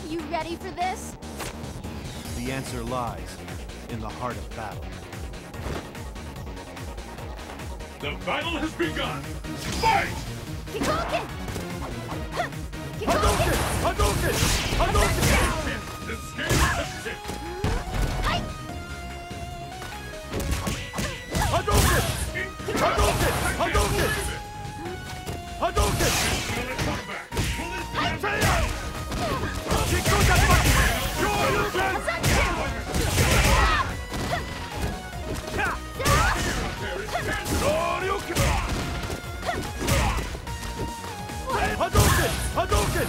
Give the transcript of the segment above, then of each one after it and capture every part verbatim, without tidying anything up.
You ready for this? The answer lies in the heart of battle. The battle has begun! Fight! Kikoken! Hadouken! Hadouken! Hadouken! The scale has tipped! Hi! Hadouken! Hadouken! Hadouken! Hadouken! Comeback! Hadouken! Hadouken!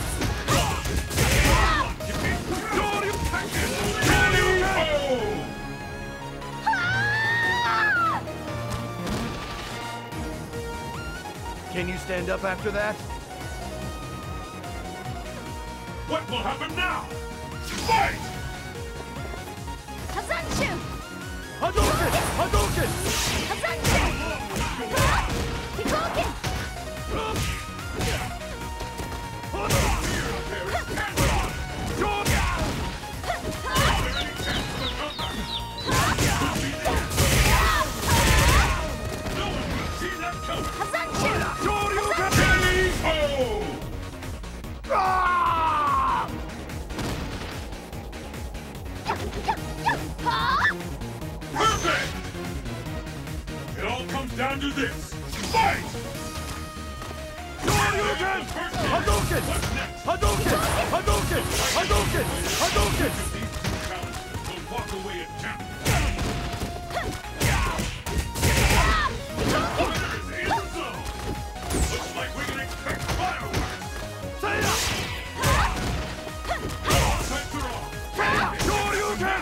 Can you stand up after that? What will happen now? Fight! Hazanshu! Hadouken! Hadouken! Hazanshu! Kikoken! Perfect! It all comes down to this. Fight! Hadouken! Hadouken! Hadouken! Hadouken! Hadouken! Hadouken! These two challenges will walk away a champion. Winner is in the zone. Looks like we can expect fireworks. Say it! All sets are off. Shoryuken!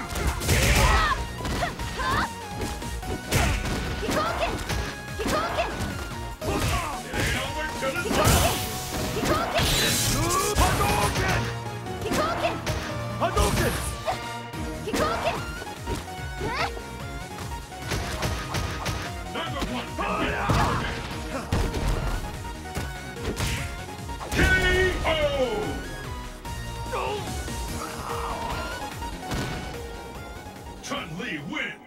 Kikoken! Kikoken! It ain't over till it's over. Kikoken! Hadouken! Kikoken! Hadouken! Kikoken! Neither one can get K O! Chun-Li wins!